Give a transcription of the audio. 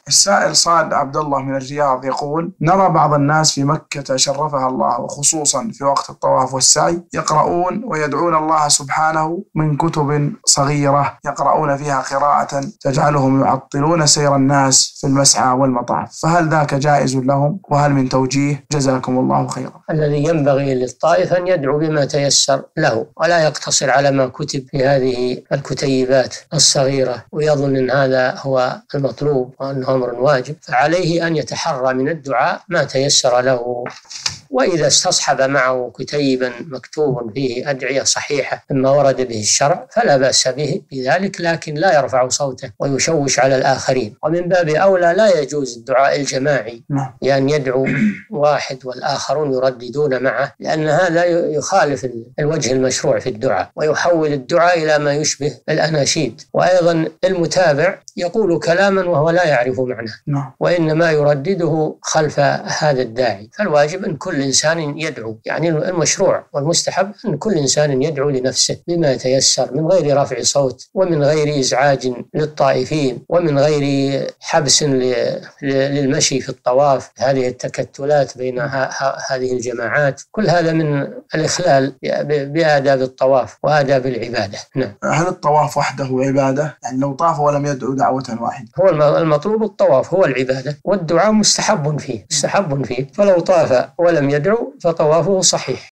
السائل صاد عبد الله من الرياض يقول: نرى بعض الناس في مكة شرفها الله وخصوصا في وقت الطواف والسعي يقرؤون ويدعون الله سبحانه من كتب صغيرة يقرؤون فيها قراءة تجعلهم يعطلون سير الناس في المسعى والمطاف، فهل ذاك جائز لهم؟ وهل من توجيه؟ جزاكم الله خيرا. الذي ينبغي للطائف أن يدعو بما تيسر له، ولا يقتصر على ما كتب في هذه الكتيبات الصغيرة ويظن أن هذا هو المطلوب وأنه أمر واجب، فعليه أن يتحرى من الدعاء ما تيسر له. وإذا استصحب معه كتيبا مكتوب فيه أدعية صحيحة مما ورد به الشرع فلا بأس به بذلك، لكن لا يرفع صوته ويشوش على الآخرين. ومن باب أولى لا يجوز الدعاء الجماعي، لأن يدعو واحد والآخرون يرددون معه، لأن هذا يخالف الوجه المشروع في الدعاء ويحول الدعاء إلى ما يشبه الأناشيد. وأيضا المتابع يقول كلاما وهو لا يعرف معناه وإنما يردده خلف هذا الداعي. فالواجب أن كل إنسان يدعو، يعني المشروع والمستحب أن كل إنسان يدعو لنفسه بما يتيسر من غير رفع صوت ومن غير إزعاج للطائفين ومن غير حبس للمشي في الطواف، هذه التكتلات بين هذه الجماعات، كل هذا من الإخلال بآداب الطواف وآداب العبادة. نعم. هل الطواف وحده عبادة؟ يعني لو طاف ولم يدعو دعوة واحدة؟ هو المطلوب الطواف هو العبادة، والدعاء مستحب فيه، فلو طاف ولم يدعو فطوافه صحيح.